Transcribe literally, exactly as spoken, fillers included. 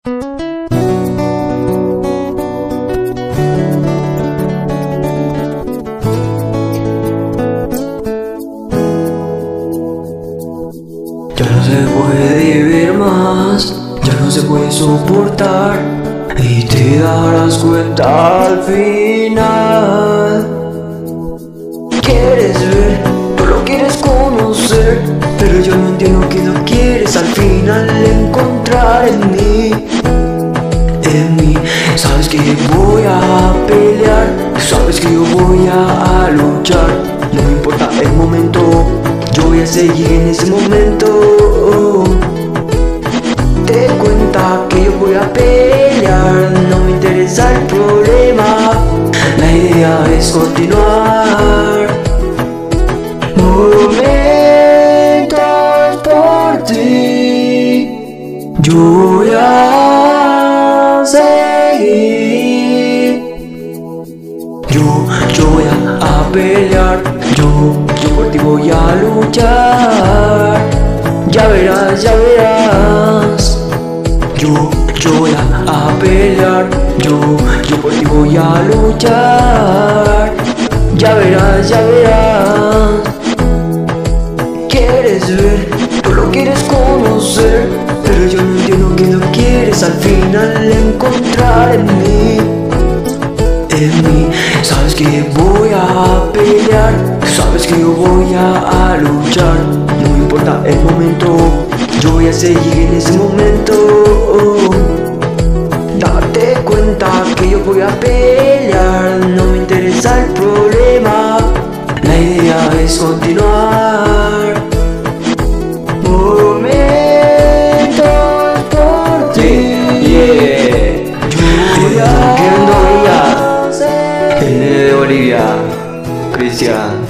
Ya no se puede vivir más, ya no se puede soportar, y te darás cuenta al final. Quieres ver, tú lo quieres conocer, pero yo no entiendo que lo quieres al final encontrar en mí. En mí, sabes que voy a pelear, sabes que yo voy a luchar. No me importa el momento, yo voy a seguir en ese momento. Te cuenta que yo voy a pelear, no me interesa el problema, la idea es continuar. Momentos por ti, yo voy a seguir. Yo, yo voy a, a pelear, yo, yo por ti voy a luchar. Ya verás, ya verás. Yo, yo voy a, a pelear, yo, yo por ti voy a luchar. Ya verás, ya verás. Quieres ver, tú lo quieres conocer, pero yo no entiendo que lo quieres al final encontrar en mí. En mí, sabes que voy a pelear, sabes que yo voy a, a luchar. No me importa el momento, yo voy a seguir en ese momento. Date cuenta que yo voy a pelear, no me interesa el problema, la idea es continuar. Momentos por ti, yeah. Yo voy a N de Bolivia, Cristian.